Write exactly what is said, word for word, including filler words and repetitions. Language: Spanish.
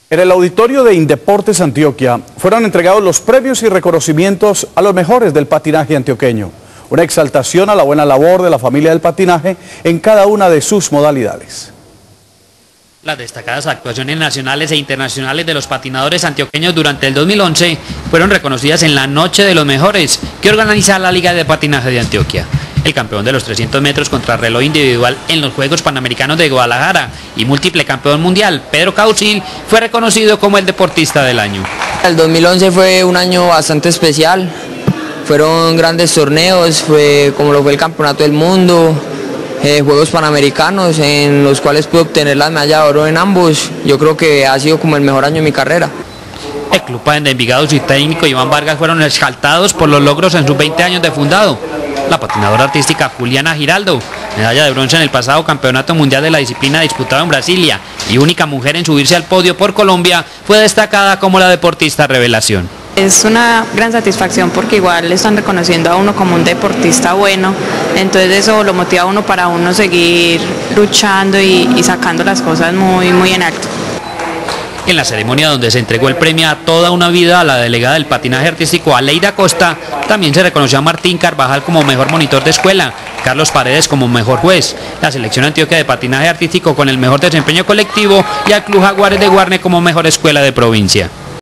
En el auditorio de Indeportes Antioquia fueron entregados los premios y reconocimientos a los mejores del patinaje antioqueño. Una exaltación a la buena labor de la familia del patinaje en cada una de sus modalidades. Las destacadas actuaciones nacionales e internacionales de los patinadores antioqueños durante el dos mil once fueron reconocidas en la Noche de los Mejores que organiza la Liga de Patinaje de Antioquia. El campeón de los trescientos metros contrarreloj individual en los Juegos Panamericanos de Guadalajara y múltiple campeón mundial, Pedro Causil, fue reconocido como el deportista del año. El dos mil once fue un año bastante especial, fueron grandes torneos, fue como lo fue el Campeonato del Mundo, eh, Juegos Panamericanos, en los cuales pude obtener la medalla de oro en ambos. Yo creo que ha sido como el mejor año de mi carrera. El Club de Envigado y su técnico Iván Vargas fueron exaltados por los logros en sus veinte años de fundado. La patinadora artística Juliana Giraldo, medalla de bronce en el pasado Campeonato Mundial de la disciplina disputado en Brasilia y única mujer en subirse al podio por Colombia, fue destacada como la deportista revelación. Es una gran satisfacción porque igual le están reconociendo a uno como un deportista bueno, entonces eso lo motiva a uno para uno seguir luchando y, y sacando las cosas muy, muy en alto. En la ceremonia donde se entregó el premio a toda una vida a la delegada del patinaje artístico Aleida Costa, también se reconoció a Martín Carvajal como mejor monitor de escuela, Carlos Paredes como mejor juez, la selección Antioquia de patinaje artístico con el mejor desempeño colectivo y al Club Jaguares de Guarne como mejor escuela de provincia.